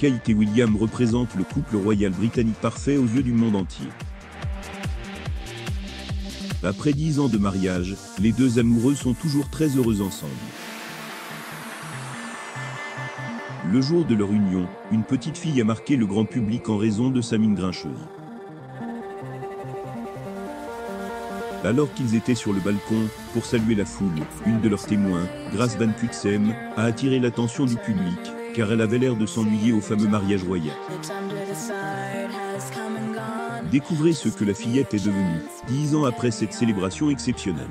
Kate et William représentent le couple royal britannique parfait aux yeux du monde entier. Après 10 ans de mariage, les deux amoureux sont toujours très heureux ensemble. Le jour de leur union, une petite fille a marqué le grand public en raison de sa mine grincheuse. Alors qu'ils étaient sur le balcon, pour saluer la foule, une de leurs témoins, Grace Van Cutsem, a attiré l'attention du public, car elle avait l'air de s'ennuyer au fameux mariage royal. Découvrez ce que la fillette est devenue, 10 ans après cette célébration exceptionnelle.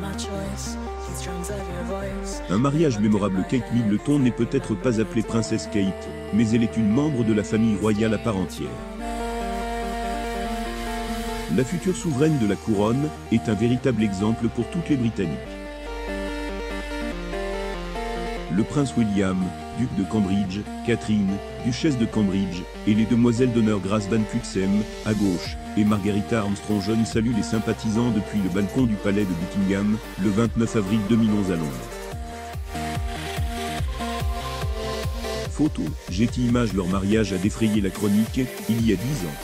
Un mariage mémorable. Kate Middleton n'est peut-être pas appelée princesse Kate, mais elle est une membre de la famille royale à part entière. La future souveraine de la couronne est un véritable exemple pour toutes les Britanniques. Le prince William, duc de Cambridge, Catherine, duchesse de Cambridge, et les demoiselles d'honneur Grace Van Cutsem, à gauche, et Margarita Armstrong saluent les sympathisants depuis le balcon du palais de Buckingham, le 29 avril 2011 à Londres. Photo, Getty Images. Leur mariage a défrayé la chronique, il y a 10 ans.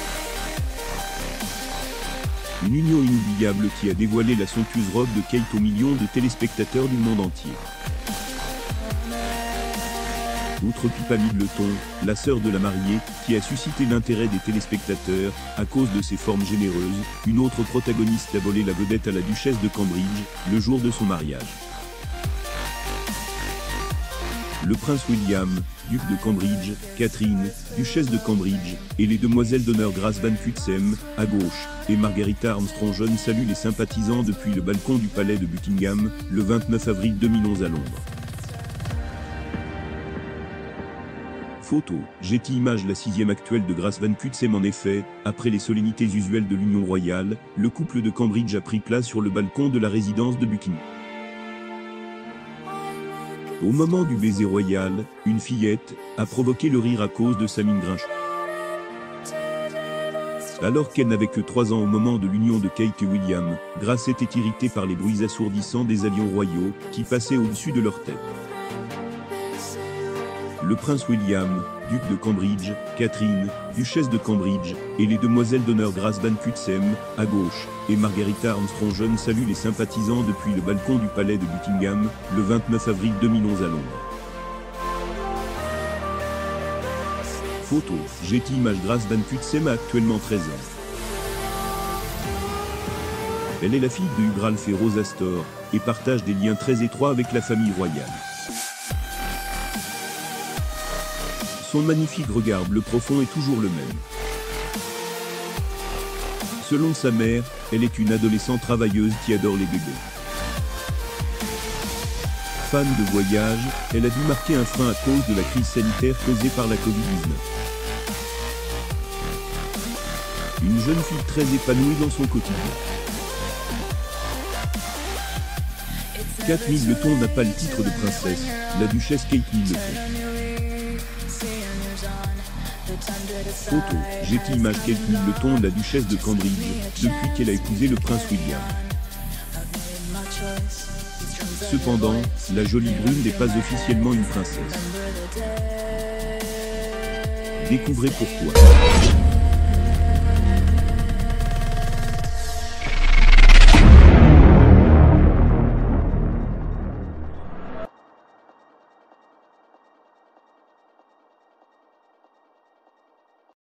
Une union inoubliable qui a dévoilé la somptueuse robe de Kate aux millions de téléspectateurs du monde entier. Outre Pippa Middleton, la sœur de la mariée, qui a suscité l'intérêt des téléspectateurs, à cause de ses formes généreuses, une autre protagoniste a volé la vedette à la duchesse de Cambridge, le jour de son mariage. Le prince William, duc de Cambridge, Catherine, duchesse de Cambridge, et les demoiselles d'honneur Grace Van Cutsem, à gauche, et Margarita Armstrong saluent les sympathisants depuis le balcon du palais de Buckingham, le 29 avril 2011 à Londres. Photo, Getty Images. La 6e actuelle de Grace Van Cutsem. En effet, après les solennités usuelles de l'union royale, le couple de Cambridge a pris place sur le balcon de la résidence de Buckingham. Au moment du baiser royal, une fillette a provoqué le rire à cause de sa mine grincheuse. Alors qu'elle n'avait que 3 ans au moment de l'union de Kate et William, Grace était irritée par les bruits assourdissants des avions royaux qui passaient au-dessus de leur tête. Le prince William, duc de Cambridge, Catherine, duchesse de Cambridge, et les demoiselles d'honneur Grace Van Cutsem, à gauche, et Margarita Armstrong saluent les sympathisants depuis le balcon du palais de Buckingham, le 29 avril 2011 à Londres. Photo, Getty Images. Grace Van Cutsem a actuellement 13 ans. Elle est la fille de Hugh Ralph et Rose Astor, et partage des liens très étroits avec la famille royale. Son magnifique regard bleu profond est toujours le même. Selon sa mère, elle est une adolescente travailleuse qui adore les bébés. Fan de voyage, elle a dû marquer un frein à cause de la crise sanitaire causée par la Covid-19. Une jeune fille très épanouie dans son quotidien. Kate Middleton n'a pas le titre de princesse, la duchesse Kate Middleton. Photo, Getty Images. Kate Middleton, la duchesse de Cambridge, depuis qu'elle a épousé le prince William. Cependant, la jolie brune n'est pas officiellement une princesse. Découvrez pourquoi.